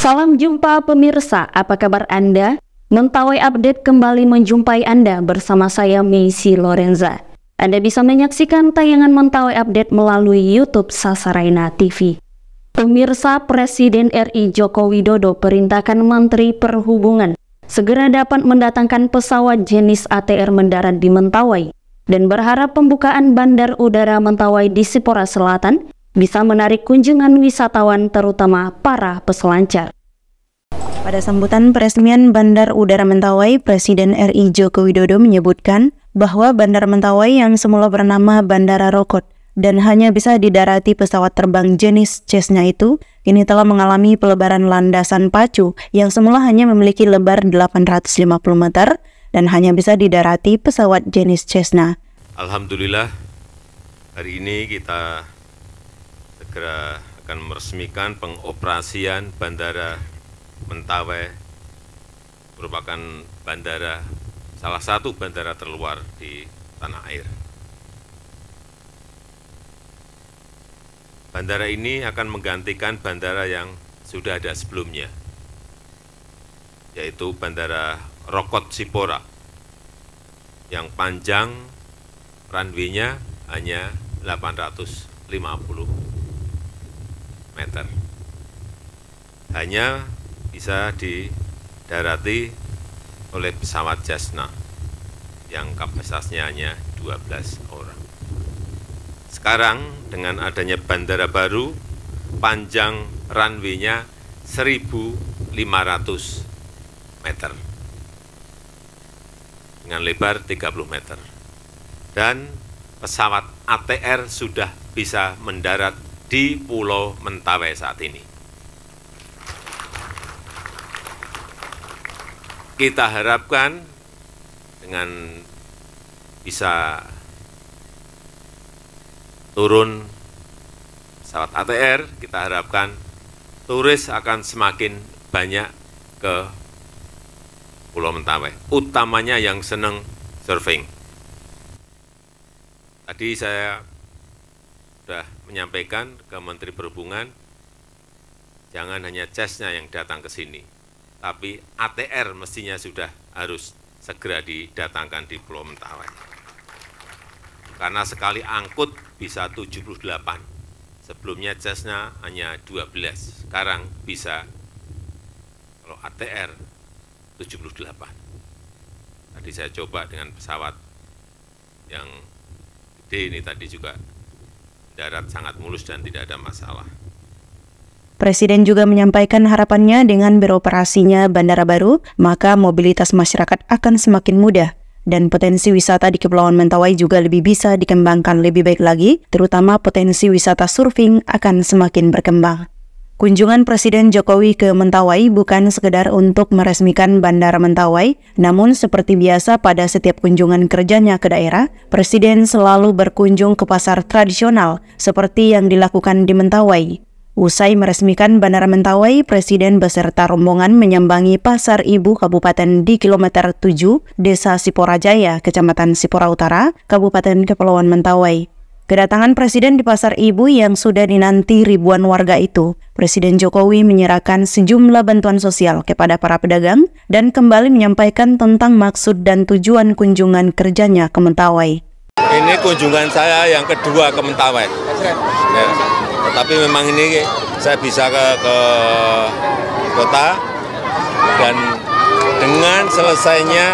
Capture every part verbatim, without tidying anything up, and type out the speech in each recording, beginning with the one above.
Salam jumpa pemirsa, apa kabar Anda? Mentawai Update kembali menjumpai Anda bersama saya Meisi Lorenza. Anda bisa menyaksikan tayangan Mentawai Update melalui YouTube Sasaraina T V. Pemirsa, Presiden R I Joko Widodo perintahkan Menteri Perhubungan segera dapat mendatangkan pesawat jenis A T R mendarat di Mentawai dan berharap pembukaan Bandar Udara Mentawai di Sipora Selatan bisa menarik kunjungan wisatawan terutama para peselancar. Pada sambutan peresmian Bandar Udara Mentawai, Presiden R I Joko Widodo menyebutkan bahwa Bandar Mentawai yang semula bernama Bandara Rokot dan hanya bisa didarati pesawat terbang jenis Cessna itu, kini telah mengalami pelebaran landasan pacu yang semula hanya memiliki lebar delapan ratus lima puluh meter dan hanya bisa didarati pesawat jenis Cessna. Alhamdulillah, hari ini kita segera akan meresmikan pengoperasian Bandara Mentawai, merupakan bandara, salah satu bandara terluar di tanah air. Bandara ini akan menggantikan bandara yang sudah ada sebelumnya, yaitu Bandara Rokot Sipora, yang panjang runway-nya hanya delapan ratus lima puluh meter. Hanya bisa didarati oleh pesawat Cessna yang kapasitasnya hanya dua belas orang. Sekarang dengan adanya bandara baru, panjang runway-nya seribu lima ratus meter dengan lebar tiga puluh meter. Dan pesawat A T R sudah bisa mendarat di Pulau Mentawai saat ini. Kita harapkan dengan bisa turun pesawat A T R, kita harapkan turis akan semakin banyak ke Pulau Mentawai, utamanya yang senang surfing. Tadi saya sudah menyampaikan ke Menteri Perhubungan, jangan hanya Cessna yang datang ke sini, tapi A T R mestinya sudah harus segera didatangkan di Pulau Mentawai. Karena sekali angkut bisa tujuh puluh delapan, sebelumnya Cessna hanya dua belas, sekarang bisa kalau A T R tujuh puluh delapan. Tadi saya coba dengan pesawat yang gede ini tadi juga darat sangat mulus dan tidak ada masalah. Presiden juga menyampaikan harapannya dengan beroperasinya bandara baru, maka mobilitas masyarakat akan semakin mudah dan potensi wisata di Kepulauan Mentawai juga lebih bisa dikembangkan lebih baik lagi, terutama potensi wisata surfing akan semakin berkembang. Kunjungan Presiden Jokowi ke Mentawai bukan sekedar untuk meresmikan Bandara Mentawai, namun seperti biasa pada setiap kunjungan kerjanya ke daerah, Presiden selalu berkunjung ke pasar tradisional seperti yang dilakukan di Mentawai. Usai meresmikan Bandara Mentawai, Presiden beserta rombongan menyambangi Pasar Ibu Kabupaten di kilometer tujuh, Desa Sipora Jaya, Kecamatan Sipora Utara, Kabupaten Kepulauan Mentawai. Kedatangan Presiden di Pasar Ibu yang sudah dinanti ribuan warga itu, Presiden Jokowi menyerahkan sejumlah bantuan sosial kepada para pedagang dan kembali menyampaikan tentang maksud dan tujuan kunjungan kerjanya ke Mentawai. Ini kunjungan saya yang kedua ke Mentawai. Ya, tetapi memang ini saya bisa ke, ke kota, dan dengan selesainya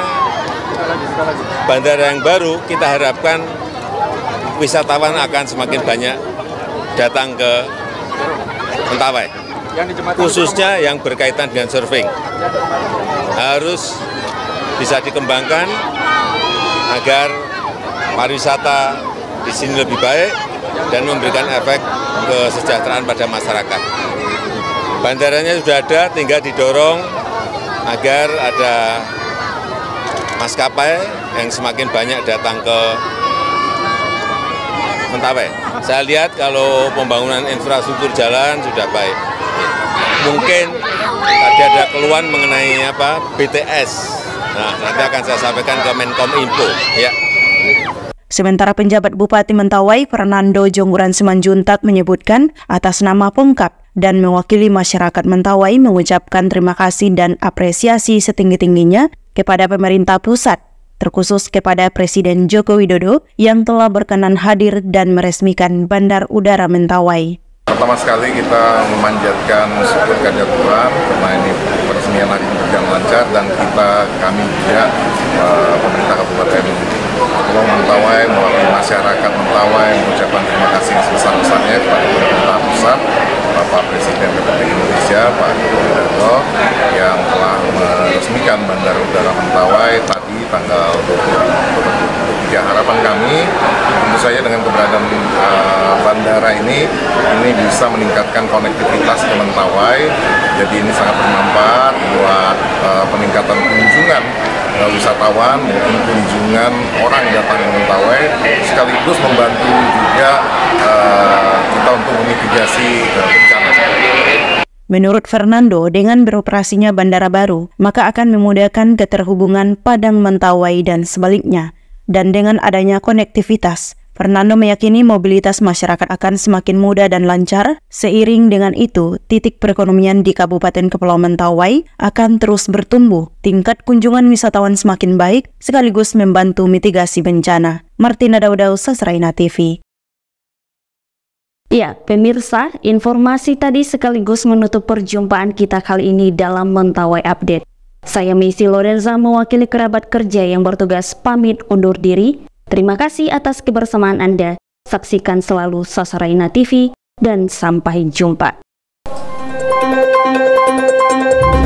bandara yang baru, kita harapkan wisatawan akan semakin banyak datang ke Mentawai, khususnya yang berkaitan dengan surfing. Harus bisa dikembangkan agar pariwisata di sini lebih baik dan memberikan efek kesejahteraan pada masyarakat. Bandaranya sudah ada, tinggal didorong agar ada maskapai yang semakin banyak datang ke Mentawai. Saya lihat kalau pembangunan infrastruktur jalan sudah baik. Mungkin tadi ada keluhan mengenai apa B T S. Nah, nanti akan saya sampaikan ke Menkom Info. Ya. Sementara penjabat Bupati Mentawai, Fernando Jonggoran Simanjuntak menyebutkan atas nama Pemkab dan mewakili masyarakat Mentawai mengucapkan terima kasih dan apresiasi setinggi-tingginya kepada pemerintah pusat, terkhusus kepada Presiden Joko Widodo yang telah berkenan hadir dan meresmikan Bandar Udara Mentawai. Pertama sekali kita memanjatkan syukur kehadirat Tuhan karena ini peresmian akan berjalan lancar, dan kita kami juga uh, pemerintah Kabupaten Kepulauan Mentawai melalui masyarakat Mentawai mengucapkan terima kasih sebesar-besarnya kepada pemerintah pusat, Bapak Presiden Republik Indonesia Pak Joko Widodo yang telah meresmikan Bandar Udara Mentawai tadi tanggal dua puluh tiga. Harapan kami tentu saja dengan keberadaan uh, bandara ini ini bisa meningkatkan konektivitas ke Mentawai. Jadi ini sangat bermanfaat buat uh, peningkatan kunjungan uh, wisatawan maupun kunjungan orang datang ke Mentawai, sekaligus membantu juga uh, kita untuk memitigasi uh, bencana. Menurut Fernando, dengan beroperasinya bandara baru, maka akan memudahkan keterhubungan Padang Mentawai dan sebaliknya. Dan dengan adanya konektivitas, Fernando meyakini mobilitas masyarakat akan semakin mudah dan lancar. Seiring dengan itu, titik perekonomian di Kabupaten Kepulauan Mentawai akan terus bertumbuh. Tingkat kunjungan wisatawan semakin baik, sekaligus membantu mitigasi bencana. Martina Daudau, Sasraina T V. Ya, pemirsa, informasi tadi sekaligus menutup perjumpaan kita kali ini dalam Mentawai Update. Saya Messi Lorenza mewakili kerabat kerja yang bertugas pamit undur diri. Terima kasih atas kebersamaan Anda. Saksikan selalu Sasraina T V dan sampai jumpa.